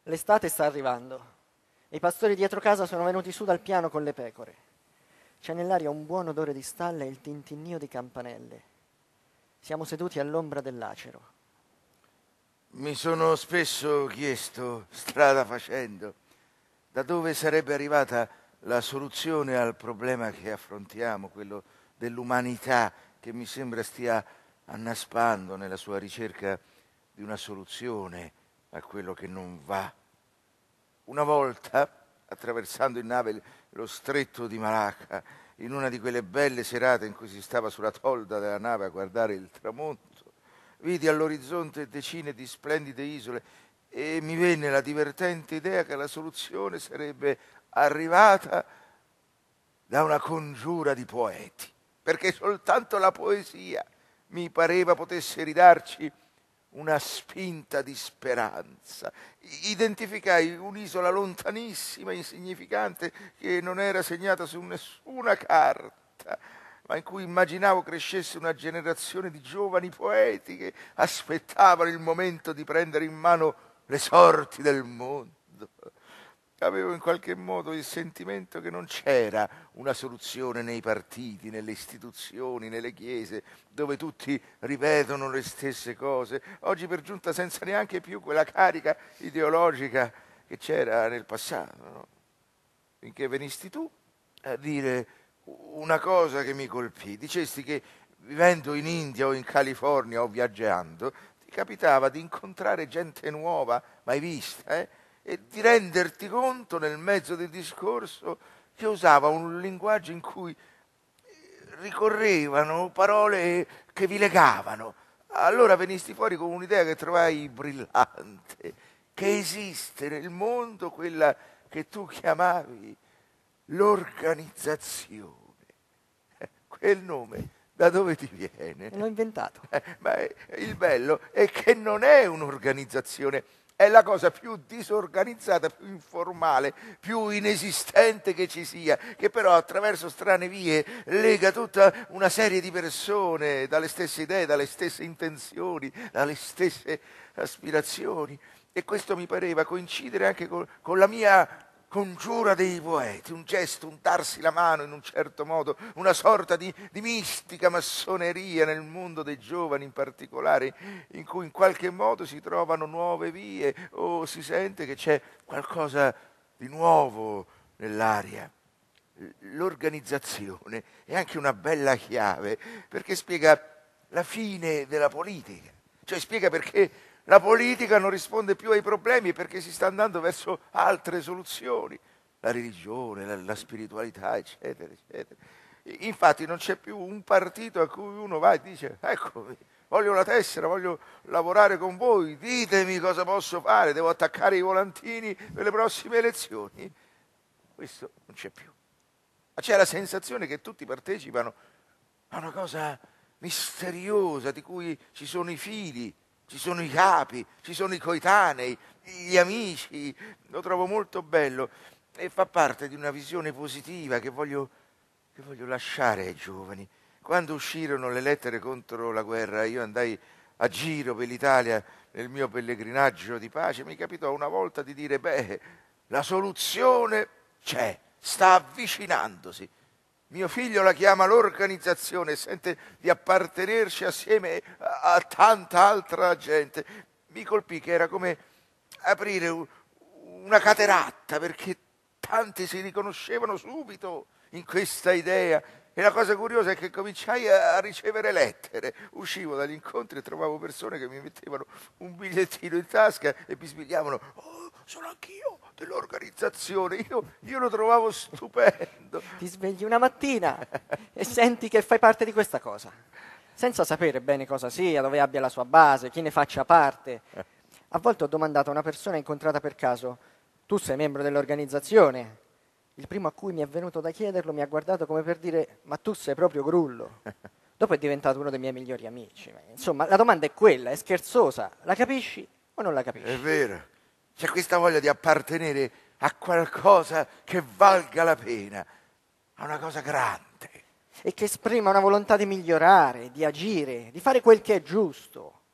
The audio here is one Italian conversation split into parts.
L'estate sta arrivando e i pastori dietro casa sono venuti su dal piano con le pecore. C'è nell'aria un buon odore di stalle e il tintinnio di campanelle. Siamo seduti all'ombra dell'acero. Mi sono spesso chiesto, strada facendo, da dove sarebbe arrivata la soluzione al problema che affrontiamo, quello dell'umanità che mi sembra stia annaspando nella sua ricerca di una soluzione a quello che non va. Una volta, attraversando in nave lo stretto di Malacca, in una di quelle belle serate in cui si stava sulla tolda della nave a guardare il tramonto, vidi all'orizzonte decine di splendide isole e mi venne la divertente idea che la soluzione sarebbe arrivata da una congiura di poeti, perché soltanto la poesia mi pareva potesse ridarci una spinta di speranza. Identificai un'isola lontanissima, insignificante, che non era segnata su nessuna carta, ma in cui immaginavo crescesse una generazione di giovani poeti che aspettavano il momento di prendere in mano le sorti del mondo. Avevo in qualche modo il sentimento che non c'era una soluzione nei partiti, nelle istituzioni, nelle chiese, dove tutti ripetono le stesse cose, oggi per giunta senza neanche più quella carica ideologica che c'era nel passato, no? Finché venisti tu a dire una cosa che mi colpì. Dicesti che vivendo in India o in California o viaggiando ti capitava di incontrare gente nuova, mai vista, e di renderti conto nel mezzo del discorso che usava un linguaggio in cui ricorrevano parole che vi legavano. Allora venisti fuori con un'idea che trovai brillante, che esiste nel mondo quella che tu chiamavi l'organizzazione. Quel nome da dove ti viene? L'ho inventato. Ma il bello è che non è un'organizzazione, è la cosa più disorganizzata, più informale, più inesistente che ci sia, che però attraverso strane vie lega tutta una serie di persone dalle stesse idee, dalle stesse intenzioni, dalle stesse aspirazioni. E questo mi pareva coincidere anche con la mia congiura dei poeti, un gesto, un darsi la mano in un certo modo, una sorta di mistica massoneria nel mondo dei giovani in particolare, in cui in qualche modo si trovano nuove vie o si sente che c'è qualcosa di nuovo nell'aria. L'organizzazione è anche una bella chiave perché spiega la fine della politica, cioè spiega perché la politica non risponde più ai problemi perché si sta andando verso altre soluzioni, la religione, la spiritualità, eccetera, eccetera. Infatti non c'è più un partito a cui uno va e dice: eccomi, voglio la tessera, voglio lavorare con voi, ditemi cosa posso fare, devo attaccare i volantini per le prossime elezioni. Questo non c'è più. Ma c'è la sensazione che tutti partecipano a una cosa misteriosa di cui ci sono i fili, ci sono i capi, ci sono i coetanei, gli amici. Lo trovo molto bello e fa parte di una visione positiva che voglio lasciare ai giovani. Quando uscirono le lettere contro la guerra, io andai a giro per l'Italia nel mio pellegrinaggio di pace. Mi capitò una volta di dire: beh, la soluzione c'è, sta avvicinandosi. Mio figlio la chiama l'organizzazione, sente di appartenerci assieme a tanta altra gente. Mi colpì che era come aprire una cateratta, perché tanti si riconoscevano subito in questa idea. E la cosa curiosa è che cominciai a ricevere lettere. Uscivo dagli incontri e trovavo persone che mi mettevano un bigliettino in tasca e bisbigliavano: oh, sono anch'io dell'organizzazione. Io lo trovavo stupendo. Ti svegli una mattina e senti che fai parte di questa cosa, senza sapere bene cosa sia, dove abbia la sua base, chi ne faccia parte. A volte ho domandato a una persona incontrata per caso: tu sei membro dell'organizzazione? Il primo a cui mi è venuto da chiederlo mi ha guardato come per dire: ma tu sei proprio Grullo. Dopo è diventato uno dei miei migliori amici. Insomma, la domanda è quella, è scherzosa: la capisci o non la capisci? È vero, c'è questa voglia di appartenere a qualcosa che valga la pena, a una cosa grande. E che esprima una volontà di migliorare, di agire, di fare quel che è giusto.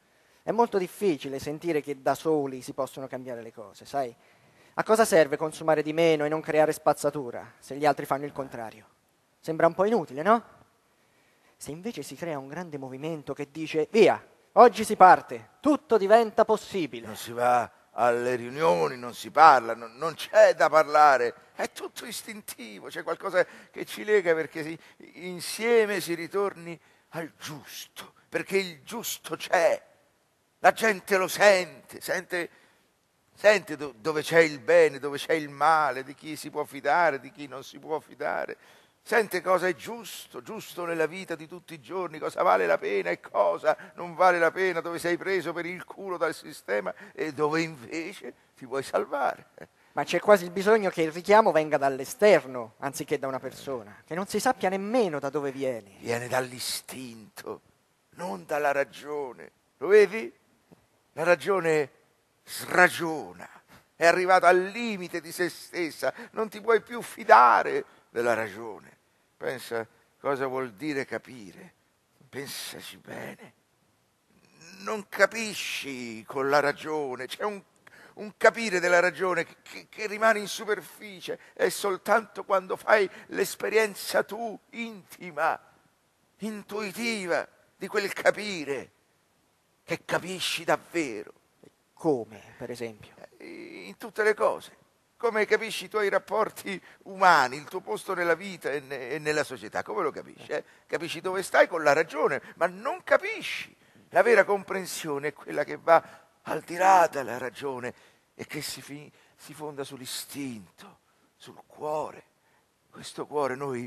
È molto difficile sentire che da soli si possono cambiare le cose, sai? A cosa serve consumare di meno e non creare spazzatura se gli altri fanno il contrario? Sembra un po' inutile, no? Se invece si crea un grande movimento che dice via, oggi si parte, tutto diventa possibile. Non si va alle riunioni, non si parla, non c'è da parlare, è tutto istintivo, c'è qualcosa che ci lega perché insieme si ritorni al giusto, perché il giusto c'è, la gente lo sente dove c'è il bene, dove c'è il male, di chi si può fidare, di chi non si può fidare. Sente cosa è giusto, giusto nella vita di tutti i giorni, cosa vale la pena e cosa non vale la pena, dove sei preso per il culo dal sistema e dove invece ti vuoi salvare. Ma c'è quasi il bisogno che il richiamo venga dall'esterno, anziché da una persona, che non si sappia nemmeno da dove viene. Viene dall'istinto, non dalla ragione. Lo vedi? La ragione sragiona, è arrivata al limite di se stessa, non ti puoi più fidare della ragione. Pensa cosa vuol dire capire, pensaci bene. Non capisci con la ragione, c'è un capire della ragione che rimane in superficie, è soltanto quando fai l'esperienza tu, intima, intuitiva, di quel capire, che capisci davvero. Come, per esempio? In tutte le cose, come capisci i tuoi rapporti umani, il tuo posto nella vita e nella società, come lo capisci? Capisci dove stai con la ragione, ma non capisci. La vera comprensione è quella che va al di là della ragione e che si fonda sull'istinto, sul cuore. Questo cuore noi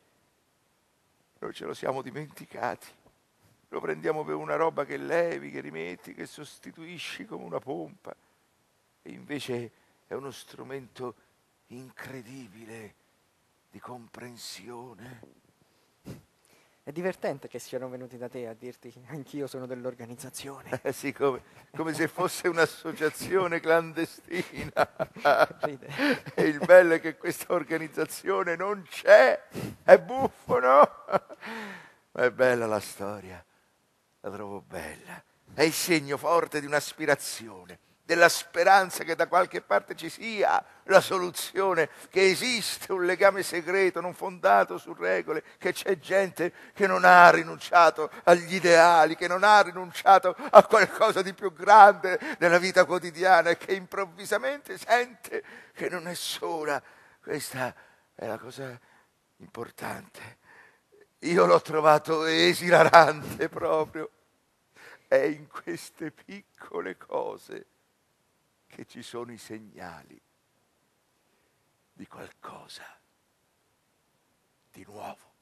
ce lo siamo dimenticati. Lo prendiamo per una roba che levi, che rimetti, che sostituisci come una pompa. E invece è uno strumento incredibile di comprensione. È divertente che siano venuti da te a dirti anch'io sono dell'organizzazione. Sì, come se fosse un'associazione clandestina. Ride. E il bello è che questa organizzazione non c'è. È buffo, no? Ma è bella la storia. La trovo bella. È il segno forte di un'aspirazione, della speranza che da qualche parte ci sia la soluzione, che esiste un legame segreto non fondato su regole, che c'è gente che non ha rinunciato agli ideali, che non ha rinunciato a qualcosa di più grande nella vita quotidiana e che improvvisamente sente che non è sola. Questa è la cosa importante. Io l'ho trovato esilarante proprio. È in queste piccole cose che ci sono i segnali di qualcosa di nuovo.